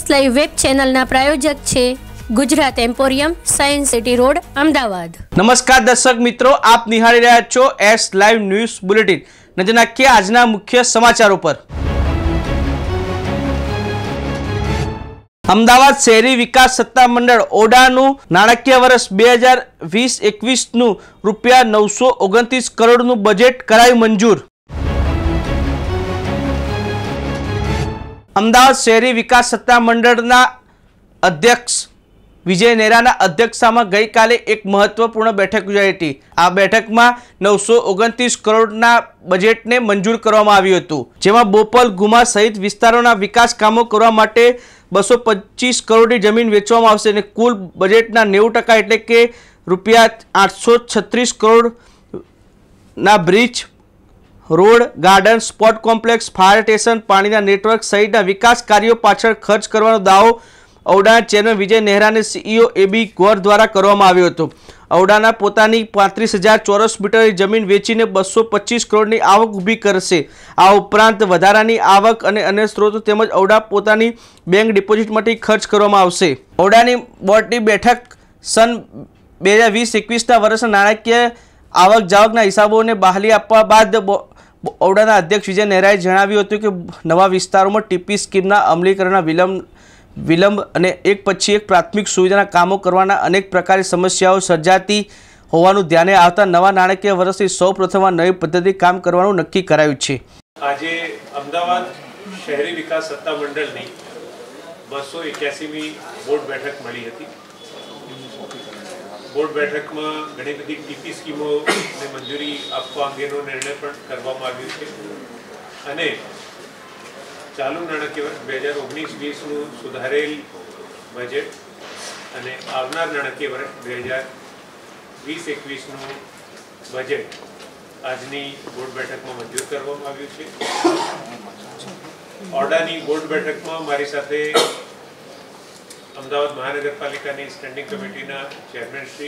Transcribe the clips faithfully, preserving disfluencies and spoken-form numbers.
Live web ચેનલના પ્રાયોજક છે Gujarat emporium, science city road, Ahmedabad. નમસ્કાર દર્શક મિત્રો, આપ નિહાળી રહ્યા છો એસ લાઈવ ન્યૂઝ બુલેટિન। નજર નાખીએ આજના મુખ્ય સમાચારો પર। અમદાવાદ શહેરી વિકાસ સત્તામંડળ ઓડાનું નાણાકીય વર્ષ બે હજાર વીસ એકવીસ નું રૂપિયા નવસો ઓગણત્રીસ કરોડનું બજેટ કરાયું મંજૂર। અમદાવાદ શહેરી વિકાસ સત્તામંડળના અધ્યક્ષ વિજય નેહરાના અધ્યક્ષતામાં ગઈકાલે એક મહત્વપૂર્ણ બેઠક યોજાઈ હતી। આ બેઠકમાં નવસો ઓગણત્રીસ કરોડના બજેટને મંજૂર કરવામાં આવ્યું હતું, જેમાં બોપલ, ગુમા સહિત વિસ્તારોના વિકાસ કામો કરવા માટે બસો પચીસ કરોડની જમીન વેચવામાં આવશે અને કુલ બજેટના નેવું ટકા એટલે કે રૂપિયા આઠસો છત્રીસ કરોડના bridge, road, garden, sport complex, fire station, પાણીના નેટવર્ક સહિતના વિકાસ કાર્યો પાછળ ખર્ચ કરવાનો દાવો ઔડાના ચેરમેન વિજય નેહરાને સીઈઓ એબી ગોર દ્વારા કરવામાં આવ્યો હતો। ઔડાના પોતાની પાંત્રીસ હજાર ચોરસ મીટરની જમીન વેચીને બસો પચીસ કરોડની આવક ઊભી કરશે। આ ઉપરાંત વધારાની આવક અને અન્ય સ્ત્રોતો તેમજ ઔડા પોતાની બેંક ડિપોઝિટમાંથી ખર્ચ કરવામાં આવશે। ઔડાની બોર્ડની બેઠક સન બે હજાર વીસ એકવીસના વર્ષના નાણાકીય આવક જાવકના હિસાબોને બહાલી આપવા બાદ ઔડાના અધ્યક્ષ વિજય નેહરાએ જણાવ્યું હતું કે નવા વિસ્તારોમાં ટીપી સ્કીમના અમલીકરણના વિલંબ વિલંબ અને એક પછી એક પ્રાથમિક સુવિધાના કામો કરવાના અનેક પ્રકારની સમસ્યાઓ સર્જાતી હોવાનું ધ્યાને આવતા નવા નાણાકીય વર્ષથી સૌ પ્રથમવાર નવી પદ્ધતિ કામ કરવાનું નક્કી કરાયું છે। આજે અમદાવાદ શહેરી વિકાસ સત્તામંડળની બસો એક્યાસીમી બોર્ડ બેઠક મળી હતી। બોર્ડ બેઠકમાં ઘણી બધી ટીપી સ્કીમોને મંજૂરી આપવા અંગેનો નિર્ણય પણ કરવામાં આવ્યો છે અને ચાલુ નાણાકીય વર્ષ બે હજાર ઓગણીસ વીસનું સુધારેલ બજેટ અને આવનાર નાણાકીય વર્ષ બે હજાર વીસ એકવીસનું બજેટ આજની બોર્ડ બેઠકમાં મંજૂર કરવામાં આવ્યું છે। ઓરડાની બોર્ડ બેઠકમાં મારી સાથે અમદાવાદ મહાનગરપાલિકાની સ્ટેન્ડિંગ કમિટીના ચેરમેન શ્રી,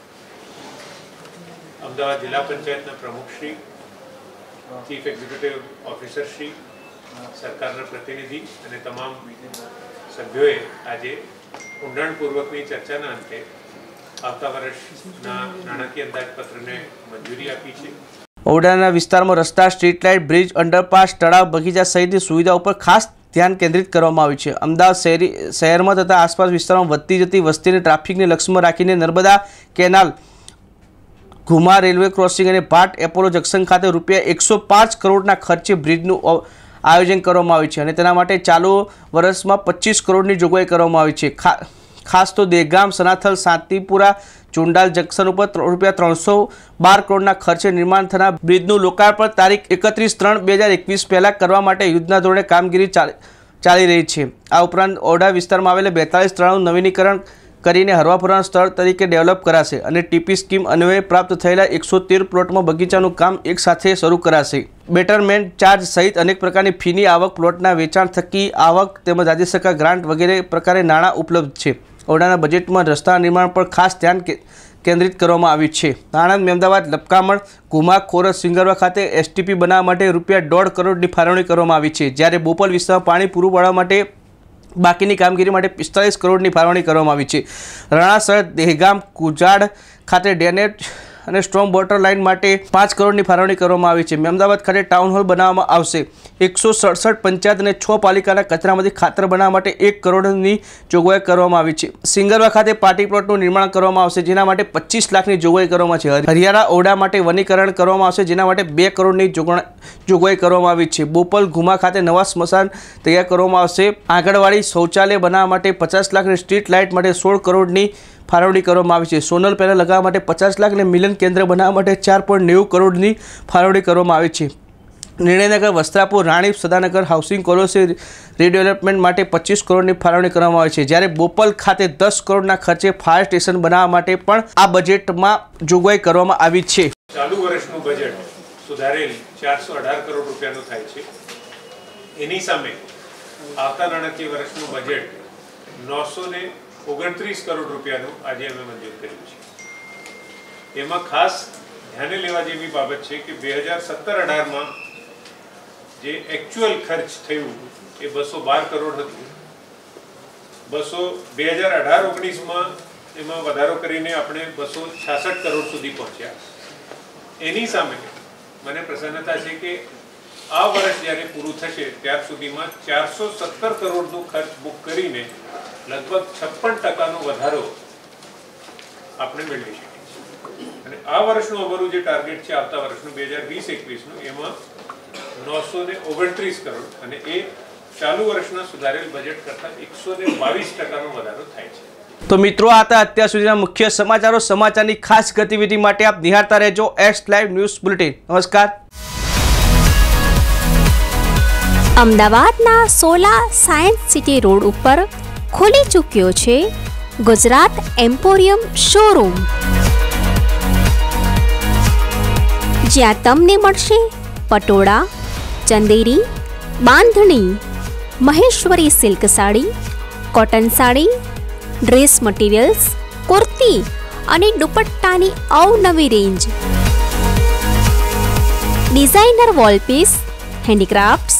અમદાવાદ જિલ્લા પંચાયતના પ્રમુખ Shri, chief executive officer Shri, સરકારના પ્રતિનિધિ અને તમામ સભ્યોએ આજે ઊંડાણપૂર્વકની ચર્ચાના અંતે આવતા વર્ષના નાણાકીય અંદાજપત્રને મંજૂરી આપી છે। ઔડાના વિસ્તારમાં રસ્તા, સ્ટ્રીટ લાઇટ, બ્રિજ, અંડરપાસ, તળાવ, બગીચા સહિતની સુવિધાઓ પર ખાસ ધ્યાન કેન્દ્રિત કરવામાં આવ્યું છે। અમદાવાદ શહેરી શહેરમાં તથા આસપાસ વિસ્તારોમાં વધતી જતી વસ્તીને ટ્રાફિકને લક્ષ્યમાં રાખીને Narmada canal, Ghuma railway crossing અને ભાટ એપોલો જંકશન ખાતે રૂપિયા એકસો પાંચ કરોડના ખર્ચે બ્રિજનું આયોજન કરવામાં આવ્યું છે અને તેના માટે ચાલુ વર્ષમાં પચીસ કરોડની જોગવાઈ કરવામાં આવી છે। ખાસ તો દેગામ, સનાથલ, શાંતિપુરા, ચુંડાલ જંકશન ઉપર રૂપિયા ત્રણસો બાર કરોડના ખર્ચે નિર્માણ થનાર બ્રિજનું લોકાર્પણ તારીખ એકત્રીસ ત્રણ બે હજાર એકવીસ પહેલાં કરવા માટે યુદ્ધના ધોરણે કામગીરી ચાલી રહી છે। આ ઉપરાંત ઔડા વિસ્તારમાં આવેલા બેતાલીસ તળાવનું નવીનીકરણ કરીને હરવા ફરવાના સ્થળ તરીકે ડેવલપ કરાશે અને ટીપી સ્કીમ અન્વયે પ્રાપ્ત થયેલા એકસો તેર પ્લોટમાં બગીચાનું કામ એક સાથે શરૂ કરાશે। બેટરમેન્ટ ચાર્જ સહિત અનેક પ્રકારની ફીની આવક, પ્લોટના વેચાણ થકી આવક તેમજ રાજ્ય સરકાર ગ્રાન્ટ વગેરે પ્રકારે નાણાં ઉપલબ્ધ છે। ઔડાના બજેટમાં રસ્તા નિર્માણ પર ખાસ ધ્યાન કેન્દ્રિત કરવામાં આવ્યું છે। આણંદ, અમદાવાદ, લપકામણ, ઘુમા, ખોરસ, સિંગરવા ખાતે એસટીપી બનાવવા માટે રૂપિયા દોઢ કરોડની ફાળવણી કરવામાં આવી છે, જ્યારે બોપલ વિસ્તારમાં પાણી પૂરું પાડવા માટે બાકીની કામગીરી માટે પિસ્તાલીસ કરોડની ફાળવણી કરવામાં આવી છે। રણાસર, દહેગામ, કુજાડ ખાતે ડ્રેનેજ અને સ્ટ્રોમ વોટર લાઇન માટે પાંચ કરોડની ફાળવણી કરવામાં આવી છે। અમદાવાદ ખાતે ટાઉન હોલ બનાવવામાં આવશે। એકસો સડસઠ પંચાયત અને છ પાલિકાના કચરામાંથી ખાતર બનાવવા માટે એક કરોડની જોગવાઈ કરવામાં આવી છે। સિંગરવા ખાતે પાર્ટી પ્લોટનું નિર્માણ કરવામાં આવશે, જેના માટે પચીસ લાખની જોગવાઈ કરવામાં છે। હરિયાણા ઔડા માટે વનીકરણ કરવામાં આવશે, જેના માટે બે કરોડની જોગવાઈ કરવામાં આવી છે। બોપલ, ઘુમા ખાતે નવા સ્મશાન તૈયાર કરવામાં આવશે। આંગણવાડી, શૌચાલય બનાવવા માટે પચાસ લાખ અને સ્ટ્રીટ લાઇટ માટે સોળ કરોડની ફાળવણી કરવામાં આવી છે। સોનલ પેનલ લગાવવા માટે પચાસ લાખ અને મિલન કેન્દ્ર બનાવવા માટે ચાર પોઈન્ટ નેવું કરોડની ફાળવણી કરવામાં આવી છે। Nirnaynagar, Vastrapur, Ranip, Sadanagar housing colony redevelopment માટે પચીસ કરોડની ફાળવણી કરવામાં આવી છે, જ્યારે બોપલ ખાતે દસ કરોડના ખર્ચે ફાયર સ્ટેશન બનાવવા માટે પણ આ બજેટમાં જોગવાઈ કરવામાં આવી છે। ચાલુ વર્ષનું બજેટ સુધારેલ ચારસો અઢાર કરોડ રૂપિયાનું થાય છે। એની સામે આવતા નાણાકીય વર્ષનું બજેટ નવસો ને ઓગણત્રીસ કરોડ રૂપિયાનું આજે અમે મંજૂર કર્યું છે। એમાં ખાસ ધ્યાને લેવા જેવી બાબત છે કે બે હજાર સત્તર અઢારમાં જે एक्चुअल खर्च થયું એ બસો બાર કરોડ હતું બસો બે હજાર અઢાર ઓગણીસમાં એમાં વધારો કરીને આપણે બસો છાસઠ કરોડ સુધી પહોંચ્યા. એની સામે મને પ્રસન્નતા છે કે આ વર્ષ જ્યારે પૂરું થશે ત્યાર સુધીમાં ચારસો સત્તર કરોડનું ખર્ચ બુક કરીને લગભગ છપ્પન ટકાનો વધારો આપણે મેળવી શકીએ. અને આ વર્ષનું અમારું જે ટાર્ગેટ છે આવતા વર્ષનું બે હજાર વીસ એકવીસનું એમાં નવસો ને ઓગણત્રીસ કરોડ અને એ ચાલુ વર્ષના સુધારેલ બજેટ કરતાં એકસો ને બાવીસ ટકાનો વધારો થાય છે. તો મિત્રો આ હતા અત્યાર સુધીના મુખ્ય સમાચારો. સમાચારની ખાસ ગતિવિધિ માટે આપ નિહાળતા રહેજો એસ લાઈવ ન્યૂઝ બુલેટિન. નમસ્કાર. અમદાવાદના સોલા સાયન્સ સિટી રોડ ઉપર ખુલી ચૂક્યો છે ગુજરાત એમ્પોરિયમ શોરૂમ, જ્યાં તમને મળશે patola, Chanderi, bandhani, Maheshwari silk sari, cotton sari, dress materials, kurti અને દુપટ્ટાની અવનવી રેન્જ, ડિઝાઇનર વોલપીસ, હેન્ડીક્રાફ્ટ્સ.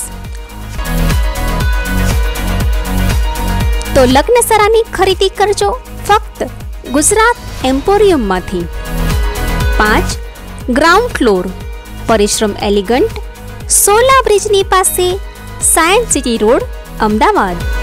તો લગ્નસરાની ખરીદી કરજો ફક્ત ગુજરાત એમ્પોરિયમમાંથી. પાંચ ground floor, Parishram elegant, Sola બ્રિજની પાસે, સાયન્સ સિટી રોડ, અમદાવાદ.